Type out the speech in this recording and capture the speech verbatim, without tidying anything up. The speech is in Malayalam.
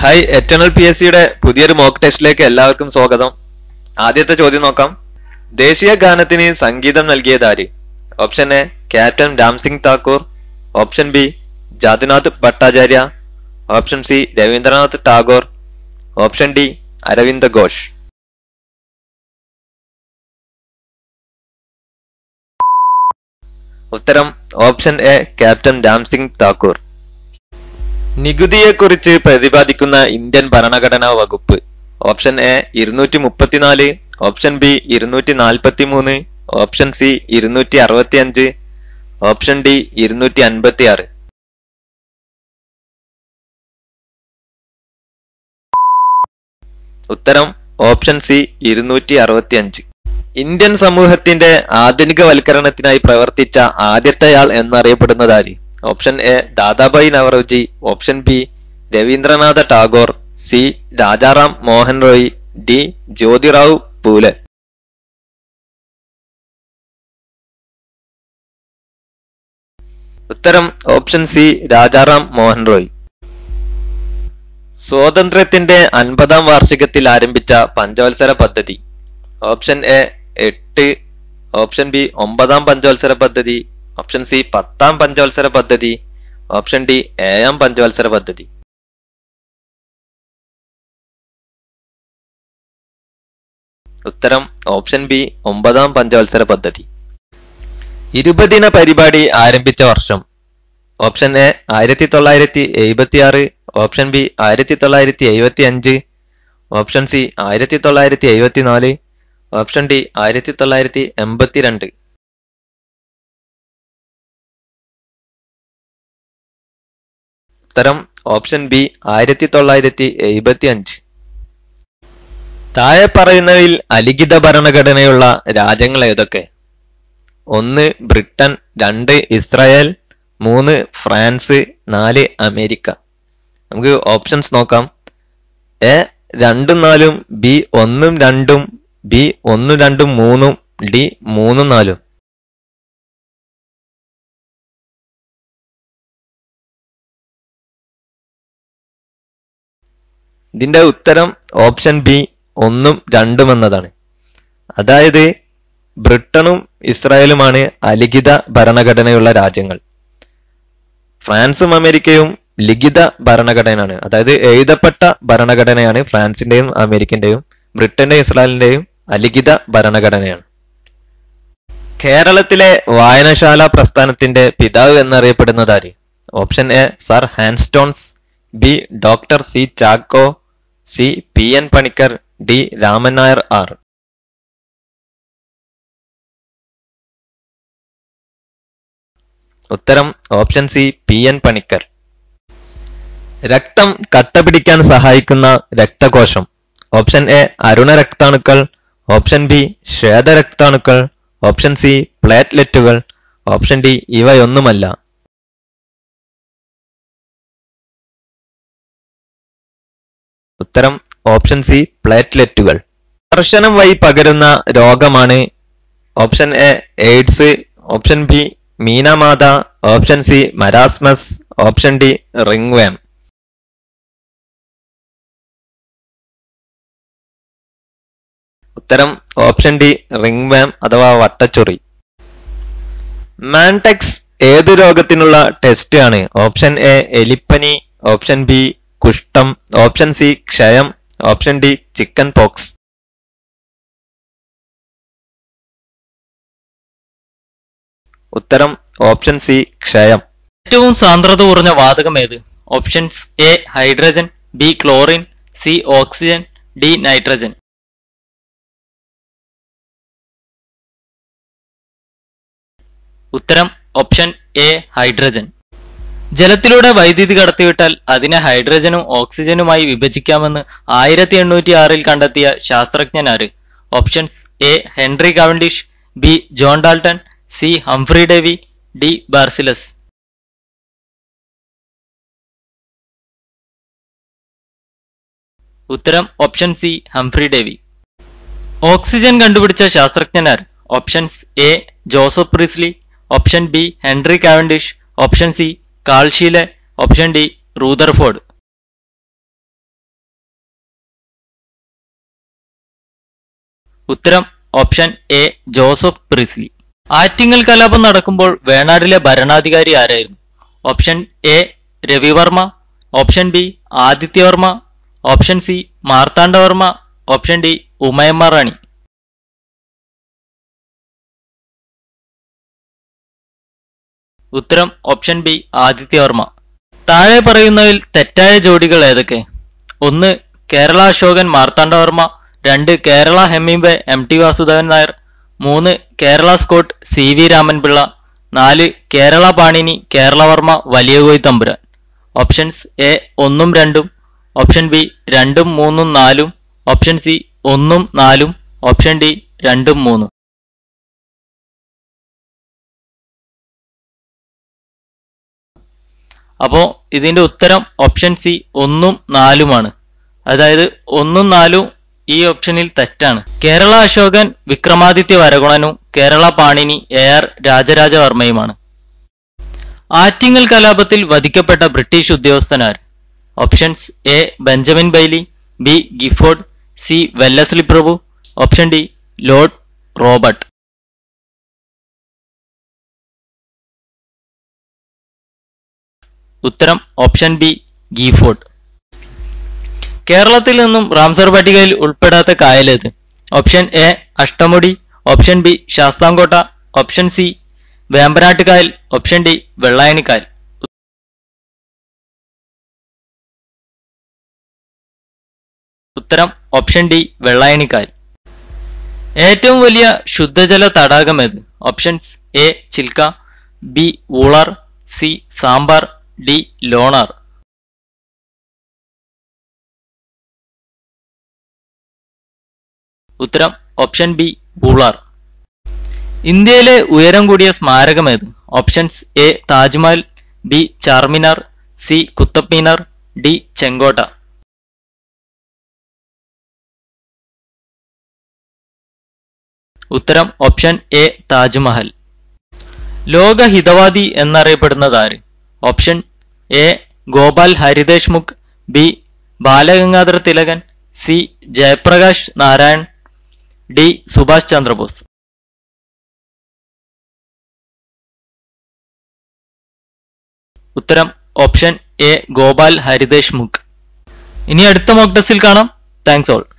ഹായ് എറ്റേണൽ പി എസ് സിയുടെ പുതിയൊരു മോക്ക് ടെസ്റ്റിലേക്ക് എല്ലാവർക്കും സ്വാഗതം. ആദ്യത്തെ ചോദ്യം നോക്കാം. ദേശീയ ഗാനത്തിന് സംഗീതം നൽകിയതാര്? Option A captain Ram Singh Thakur, option B Jadunath Bhattacharya, option C Rabindranath Tagore, option D Arvind Ghosh. ഉത്തരം option A captain Ram Singh Thakur. നികുതിയെക്കുറിച്ച് പ്രതിപാദിക്കുന്ന ഇന്ത്യൻ ഭരണഘടനാ വകുപ്പ്? ഓപ്ഷൻ എ ഇരുന്നൂറ്റി മുപ്പത്തിനാല്, ഓപ്ഷൻ ബി ഇരുന്നൂറ്റി നാൽപ്പത്തി മൂന്ന്, ഓപ്ഷൻ സി ഇരുന്നൂറ്റി അറുപത്തി അഞ്ച്, ഓപ്ഷൻ ഡി ഇരുന്നൂറ്റി അൻപത്തി ആറ്. ഉത്തരം ഓപ്ഷൻ സി ഇരുന്നൂറ്റി അറുപത്തി അഞ്ച്. ഇന്ത്യൻ സമൂഹത്തിന്റെ ആധുനികവൽക്കരണത്തിനായി പ്രവർത്തിച്ച ആദ്യത്തെയാൾ എന്നറിയപ്പെടുന്നതാര്? Option A Dadabhai Naoroji, option B Rabindranath Tagore, C Raja Ram Mohan Roy, D Jyotirao Phule. ഉത്തരം ഓപ്ഷൻ സി രാജാറാം മോഹൻ റോയ്. സ്വാതന്ത്ര്യത്തിന്റെ അൻപതാം വാർഷികത്തിൽ ആരംഭിച്ച പഞ്ചവത്സര പദ്ധതി? ഓപ്ഷൻ എ എട്ട്, ഓപ്ഷൻ ബി ഒമ്പതാം പഞ്ചവത്സര പദ്ധതി, ഓപ്ഷൻ സി പത്താം പഞ്ചവത്സര പദ്ധതി, ഓപ്ഷൻ ഡി ഏഴാം പഞ്ചവത്സര പദ്ധതി. ഉത്തരം ഓപ്ഷൻ ബി ഒമ്പതാം പഞ്ചവത്സര പദ്ധതി. ഇരുപതിന പരിപാടി ആരംഭിച്ച വർഷം? ഓപ്ഷൻ എ ആയിരത്തി തൊള്ളായിരത്തി എഴുപത്തി ആറ്, ഓപ്ഷൻ ബി ആയിരത്തി തൊള്ളായിരത്തി എഴുപത്തി അഞ്ച്, ഓപ്ഷൻ സി ആയിരത്തി തൊള്ളായിരത്തി എഴുപത്തി നാല്, ഓപ്ഷൻ ഡി ആയിരത്തി തൊള്ളായിരത്തി എൺപത്തി രണ്ട്. ഉത്തരം ഓപ്ഷൻ ബി ആയിരത്തി തൊള്ളായിരത്തി എഴുപത്തി അഞ്ച്. താഴെ പറയുന്നവയിൽ അലിഖിത ഭരണഘടനയുള്ള രാജ്യങ്ങൾ ഏതൊക്കെ? ഒന്ന് ബ്രിട്ടൻ, രണ്ട് ഇസ്രായേൽ, മൂന്ന് ഫ്രാൻസ്, നാല് അമേരിക്ക. നമുക്ക് ഓപ്ഷൻസ് നോക്കാം. എ രണ്ടും നാലും, ബി ഒന്നും രണ്ടും, ബി ഒന്നും രണ്ടും മൂന്നും, ഡി മൂന്നും നാലും. ഇതിന്റെ ഉത്തരം ഓപ്ഷൻ ബി ഒന്നും രണ്ടും എന്നതാണ്. അതായത് ബ്രിട്ടനും ഇസ്രായേലുമാണ് അലിഖിത ഭരണഘടനയുള്ള രാജ്യങ്ങൾ. ഫ്രാൻസും അമേരിക്കയും ലിഖിത ഭരണഘടനയാണ്, അതായത് എഴുതപ്പെട്ട ഭരണഘടനയാണ് ഫ്രാൻസിന്റെയും അമേരിക്കന്റെയും. ബ്രിട്ടന്റെയും ഇസ്രായേലിന്റെയും അലിഖിത ഭരണഘടനയാണ്. കേരളത്തിലെ വായനശാല പ്രസ്ഥാനത്തിന്റെ പിതാവ് എന്നറിയപ്പെടുന്നതാര്? ഓപ്ഷൻ എ സർ ഹാൻസ്റ്റോൺസ്, B doctor C Chacko, C P N Panicker, D Raman Nair R. ഉത്തരം option C P N Panicker. രക്തം കട്ടപിടിക്കാൻ സഹായിക്കുന്ന രക്തകോശം? ഓപ്ഷൻ എ അരുണരക്താണുക്കൾ, ഓപ്ഷൻ ബി ശ്വേതരക്താണുക്കൾ, ഓപ്ഷൻ സി പ്ലേറ്റ്ലെറ്റുകൾ, ഓപ്ഷൻ ഡി ഇവയൊന്നുമല്ല. ഉത്തരം ഓപ്ഷൻ സി പ്ലേറ്റ്ലെറ്റുകൾ. സ്പർശനം വഴി പകരുന്ന രോഗമാണ്? Option A AIDS, option B Minamata, option C marasmus, option D ringworm. ഉത്തരം ഓപ്ഷൻ ഡി റിംഗ്വേം അഥവാ വട്ടച്ചൊറി. മാൻടെക്സ് ഏതു രോഗത്തിനുള്ള ടെസ്റ്റ് ആണ്? ഓപ്ഷൻ എ എലിപ്പനി, ഓപ്ഷൻ ബി കുഷ്ഠം, ഓപ്ഷൻ സി ക്ഷയം, ഓപ്ഷൻ ഡി ചിക്കൻ പോക്സ്. ഉത്തരം ഓപ്ഷൻ സി ക്ഷയം. ഏറ്റവും സാന്ദ്രത കുറഞ്ഞ വാതകം ഏത്? Options A hydrogen, B chlorine, C oxygen, D nitrogen. ഉത്തരം ഓപ്ഷൻ എ ഹൈഡ്രജൻ. ജലത്തിലൂടെ വൈദ്യുതി കടത്തിവിട്ടാൽ അതിനെ ഹൈഡ്രജനും ഓക്സിജനുമായി വിഭജിക്കാമെന്ന് ആയിരത്തി എണ്ണൂറ്റി ആറിൽ കണ്ടെത്തിയ ശാസ്ത്രജ്ഞനാര്? Options A Henry Cavendish, B John Dalton, C Humphry Davy, D Berzelius. ഉത്തരം option C Humphry Davy. Oxygen കണ്ടുപിടിച്ച ശാസ്ത്രജ്ഞനാർ? Options A Joseph Priestley, option B Henry Cavendish, option C Carl Scheele, option D Rutherford. ഉത്തരം option A Joseph Priestley. Attingal കലാപം നടക്കുമ്പോൾ വേണാടിലെ ഭരണാധികാരി ആരായിരുന്നു? Option A Ravi Varma, option B Aditya Varma, option C Marthanda Varma, option D Umayamma Rani. ഉത്തരം ഓപ്ഷൻ ബി ആദിത്യവർമ്മ. താഴെ പറയുന്നതിൽ തെറ്റായ ജോഡികൾ ഏതൊക്കെ? ഒന്ന് കേരള അശോകൻ മാർത്താണ്ഡവർമ്മ, രണ്ട് Kerala Hemingway M T Vasudevan Nair, മൂന്ന് Kerala Scott C V Raman Pillai, നാല് കേരള പാണിനി കേരളവർമ്മ വലിയകോയി തമ്പുരാൻ. ഓപ്ഷൻസ് എ ഒന്നും രണ്ടും, ഓപ്ഷൻ ബി രണ്ടും മൂന്നും നാലും, ഓപ്ഷൻ സി ഒന്നും നാലും, ഓപ്ഷൻ ഡി രണ്ടും മൂന്നും. അപ്പോ ഇതിന്റെ ഉത്തരം ഓപ്ഷൻ സി ഒന്നും നാലുമാണ്. അതായത് ഒന്നും നാലും ഈ ഓപ്ഷനിൽ തെറ്റാണ്. കേരള അശോകൻ വിക്രമാദിത്യ വരഗുണനും കേരള പാണിനി എ ആർ രാജരാജവർമ്മയുമാണ്. ആറ്റിങ്ങൽ കലാപത്തിൽ വധിക്കപ്പെട്ട ബ്രിട്ടീഷ് ഉദ്യോഗസ്ഥനാർ? Options A Benjamin Bailey, B Gifford, C Wellesley പ്രഭു, ഓപ്ഷൻ ഡി ലോർഡ് റോബർട്ട്. ഉത്തരം ഓപ്ഷൻ ബി ഗീഫോർഡ്. കേരളത്തിൽ നിന്നും റാംസർ പട്ടികയിൽ ഉൾപ്പെടാത്ത കായലേത്? Option A Ashtamudi, option B Sasthamkotta, option C വേമ്പനാട്ട് കായൽ, ഓപ്ഷൻ ഡി വെള്ളായണി കായൽ. ഉത്തരം ഓപ്ഷൻ ഡി വെള്ളായണി കായൽ. ഏറ്റവും വലിയ ശുദ്ധജല തടാകം ഏത്? Options A Chilika, B Wular, C Sambhar, D Lonar. ഉത്തരം ഓപ്ഷൻ ബി ഊളാർ. ഇന്ത്യയിലെ ഉയരം കൂടിയ സ്മാരകം ഏത്? Options A Taj Mahal, B Charminar, C Qutub Minar, D ചെങ്കോട്ട. ഉത്തരം ഓപ്ഷൻ എ താജ്മഹൽ. ലോക ഹിതവാദി എന്നറിയപ്പെടുന്നത് ആര്? Option A Gopal Hari Deshmukh, B Bal Gangadhar Tilakan, C Jayaprakash Narayan, D Subhash Chandra Bose. ഉത്തരം ഓപ്ഷൻ എ ഗോപാൽ ഹരിദേശ്മുഖ്. ഇനി അടുത്ത മോക്ക് ടെസ്റ്റിൽ കാണാം. Thanks all.